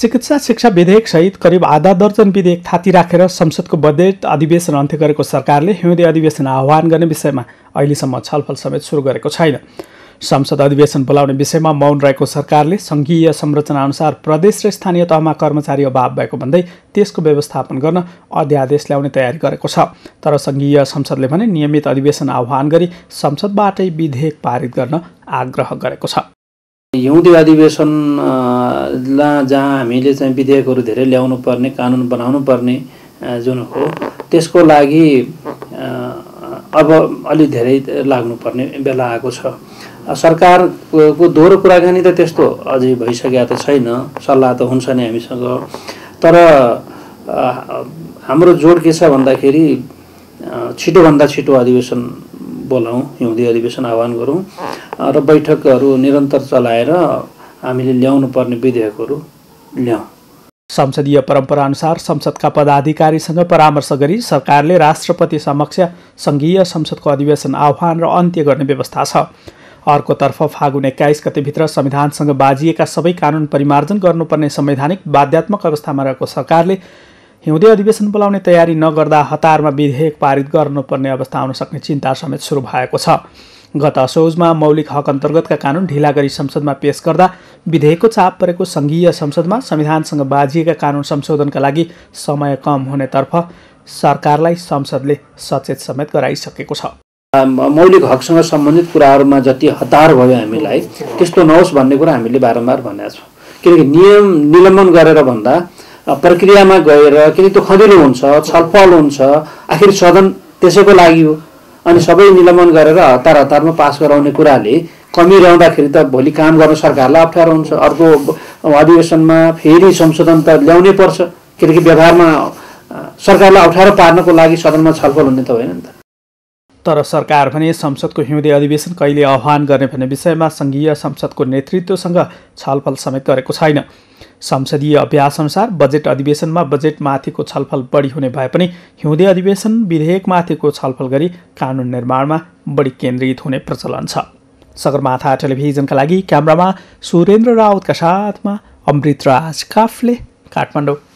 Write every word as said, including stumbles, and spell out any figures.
चिकित्सा शिक्षा विधेयक सहित करिब आधा दर्जन विधेयक थाती राखेर संसदको बजेट अधिवेशन अन्त्य गरेको सरकारले हिउँदे अधिवेशन आह्वान गर्ने विषयमा अहिलेसम्म छलफल समेत सुरु गरेको छैन। संसद अधिवेशन बोलाउने विषयमा मौन रहेको सरकारले संघीय संरचना अनुसार प्रदेश र स्थानीय तहमा कर्मचारी अभाव भएको भन्दै त्यसको व्यवस्थापन गर्न अध्यादेश ल्याउने तयारी गरेको छ। तर संघीय संसदले भने नियमित अधिवेशन आह्वान गरी संसदबाटै विधेयक पारित गर्न आग्रह गरेको छ। हिउँदे अधिवेशन जहाँ हामीले चाहिँ विधेयकहरू धेरै ल्याउनु पर्ने, कानुन बनाउनु पर्ने जुन हो, त्यसको लागि अब अलि धेरै लाग्नुपर्ने बेला आएको छ। सरकारको दोहोरो कुराकानी त त्यस्तो अझै भइसकेको त छैन, सल्लाह त हुन्छ नै हामीसँग। तर हाम्रो जोड के छ भन्दाखेरि छिटोभन्दा छिटो अधिवेशन बोलाउँ, हिउँदे अधिवेशन आह्वान गरौँ र बैठकहरू निरन्तर चलाएर हामीले ल्याउनु पर्ने विधेयकहरू ल्याउँ। संसदीय परम्परा अनुसार संसदका पदाधिकारीसँग परामर्श गरी सरकारले राष्ट्रपति समक्ष संघीय संसदको अधिवेशन आह्वान र अन्त्य गर्ने व्यवस्था छ। अर्कोतर्फ फागुन एक्काइस गतेभित्र संविधानसँग बाजिएका सबै कानुन परिमार्जन गर्नुपर्ने संवैधानिक बाध्यात्मक अवस्थामा रहेको सरकारले हिउँदे अधिवेशन बोलाउने तयारी नगर्दा हतारमा विधेयक पारित गर्नुपर्ने अवस्था आउन सक्ने चिन्ता समेत सुरु भएको छ। गत असोजमा मौलिक हक अन्तर्गतका कानुन ढिला गरी संसदमा पेश गर्दा विधेयकको चाप परेको संघीय संसदमा संविधानसँग बाजिएका कानुन संशोधनका लागि समय कम हुनेतर्फ सरकारलाई संसदले सचेत समेत गराइसकेको छ। मौलिक हकसँग सम्बन्धित कुराहरूमा जति हतार भयो हामीलाई त्यस्तो नहोस् भन्ने कुरा हामीले बारम्बार भनेका छौँ। किनकि नियम निलम्बन गरेर भन्दा प्रक्रियामा गएर किन त्यो खँदिलो हुन्छ, छलफल हुन्छ, आखिर सदन त्यसैको लागि हो। अनि सबै निलम्बन गरेर हतार हतारमा पास गराउने कुराले कमी रहँदाखेरि त भोलि काम गर्न सरकारलाई अप्ठ्यारो हुन्छ। अर्को अधिवेशनमा फेरि संशोधन त ल्याउनै पर्छ, किनकि व्यवहारमा सरकारलाई अप्ठ्यारो पार्नको लागि सदनमा छलफल हुने त होइन नि त। तर सरकार भने संसदको हिउँदे अधिवेशन कहिले आह्वान गर्ने भन्ने विषयमा संघीय संसदको नेतृत्वसँग छलफल समेत गरेको छैन। संसदीय अभ्यास अनुसार बजेट अधिवेशनमा बजेटमाथिको छलफल बढी हुने भए पनि हिउँदे अधिवेशन विधेयकमाथिको छलफल गरी कानुन निर्माणमा बढी केन्द्रित हुने प्रचलन छ। सगरमाथा टेलिभिजनका लागि क्यामेरामा सुरेन्द्र राउतका साथमा अमृतराज काफले, काठमाडौँ।